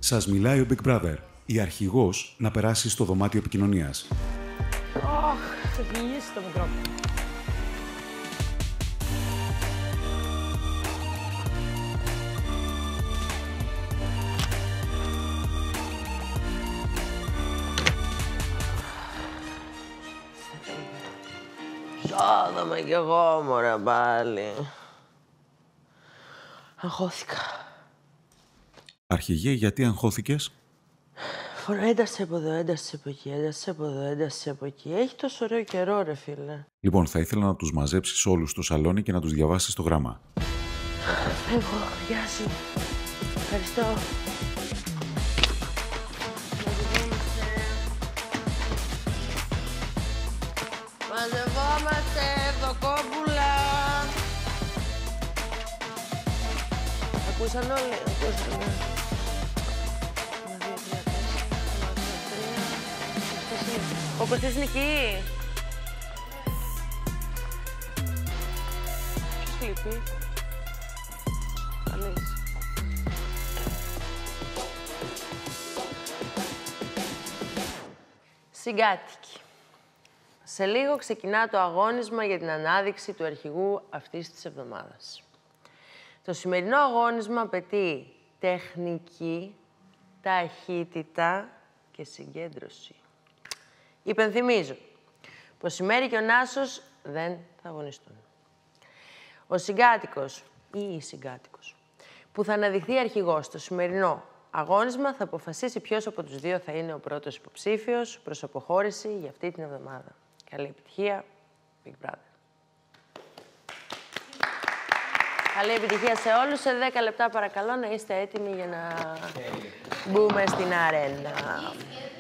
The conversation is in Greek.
Σας μιλάει ο Big Brother, η αρχηγός να περάσει στο δωμάτιο επικοινωνίας. Θα γυρίσει το μικρόφωνο. Σώδομαι κι εγώ, μωρέ, πάλι. Αγχώθηκα. Αρχηγέ, γιατί αγχώθηκες? Ένταση από εδώ, ένταση από εκεί, ένταση από εδώ, ένταση από εκεί. Έχει τόσο ωραίο καιρό, ρε φίλε. Λοιπόν, θα ήθελα να τους μαζέψεις όλους στο σαλόνι και να τους διαβάσεις το γράμμα. Φεύγω. Γεια σου. Ευχαριστώ. Μαζευόμαστε, Ευδοκόπουλα. Ακούσαν όλοι, ακούσαν. Ο Κωστής είναι εκεί. Ποιος λείπει? Καλής. Συγκάτοικοι. Σε λίγο ξεκινά το αγώνισμα για την ανάδειξη του αρχηγού αυτής της εβδομάδας. Το σημερινό αγώνισμα απαιτεί τεχνική, ταχύτητα και συγκέντρωση. Υπενθυμίζω πως η Μέρη και ο Νάσος δεν θα αγωνιστούν. Ο συγκάτοικος ή η συγκάτοικος που θα αναδειχθεί αρχηγός στο σημερινό αγώνισμα θα αποφασίσει ποιος από τους δύο θα είναι ο πρώτος υποψήφιος προς αποχώρηση για αυτή την εβδομάδα. Καλή επιτυχία, Big Brother. Καλή επιτυχία σε όλους. Σε 10 λεπτά παρακαλώ να είστε έτοιμοι για να μπούμε στην αρένα.